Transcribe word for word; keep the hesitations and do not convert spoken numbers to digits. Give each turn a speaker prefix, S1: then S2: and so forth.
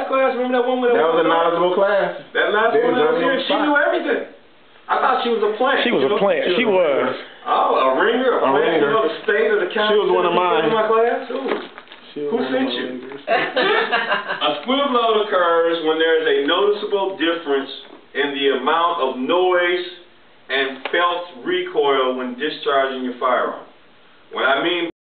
S1: last class, remember that woman that
S2: That was a knowledgeable class.
S1: That last
S2: They
S1: one
S2: was
S1: that was
S2: on
S1: here,
S2: your
S1: she
S2: spot.
S1: knew everything. I thought she was a plant.
S3: She was
S1: you
S3: a
S1: know?
S3: plant. She was.
S1: Oh, a ringer, a,
S2: A
S1: plant.
S2: ringer.
S1: You know the state of the county.
S2: She was one of mine.
S1: In my class? Ooh. Who sent you? A squib load occurs when there is a noticeable difference in the amount of noise and felt recoil when discharging your firearm. What I mean